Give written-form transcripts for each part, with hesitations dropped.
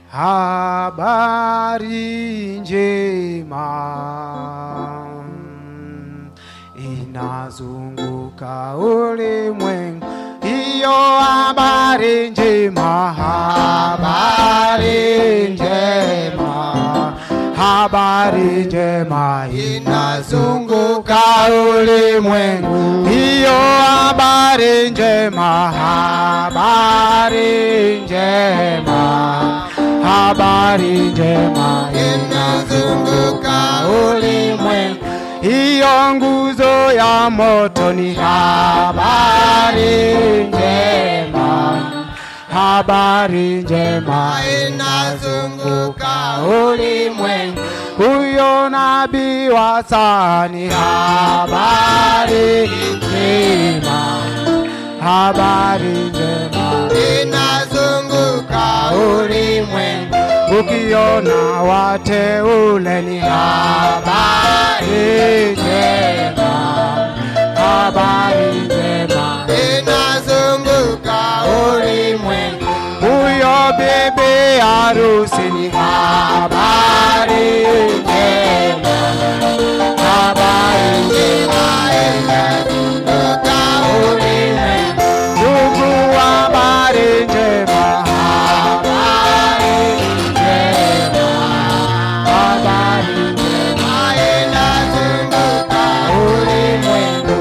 habari njema inazunguka ulimwengu. Hiyo habari njema, habari njema, habari njema inazunguka ulimwengu. Hiyo habari njema, habari njema, habari njema inazunguka ulimwengu. Hiyo nguzo ya moto ni habari njema, habari njema inazunguka ulimwengu. Huyo nabii wa saa ni habari njema, habari njema inazunguka ulimwengu. Ukiona wateule ni habari njema, habari njema inazunguka ulimwengu. Huyo bibi harusi ni habari njema, habari njema inazunguka ulimwengu. Ndugu, habari njema, habari njema, habari njema inazunguka ulimwengu.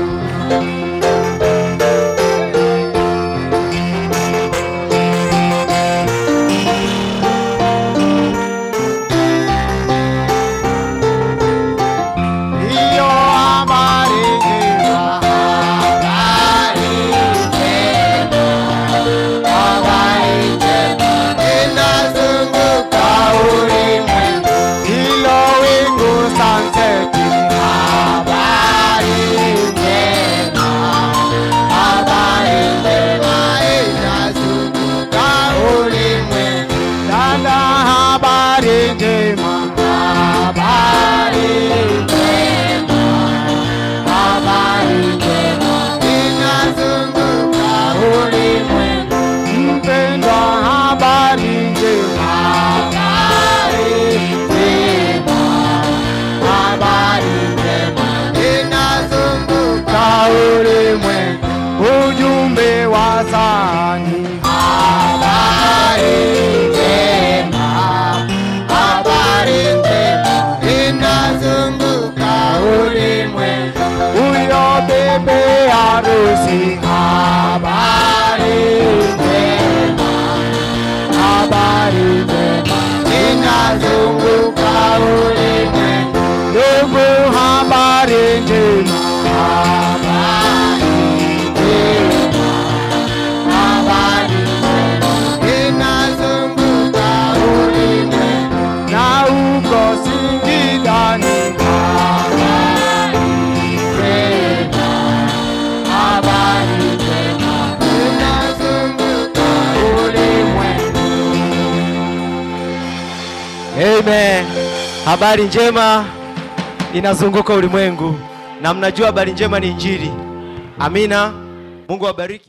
Ujumbe wa sani habari njema, habari njema inazunguka ulimwengu. Huyo bibi harusi habari njema, habari njema inazunguka ulimwengu. Ndugu, habari njema, Amen. Habari njema inazunguka ulimwengu, na mnajua habari njema ni Injili. Amina. Mungu awabariki.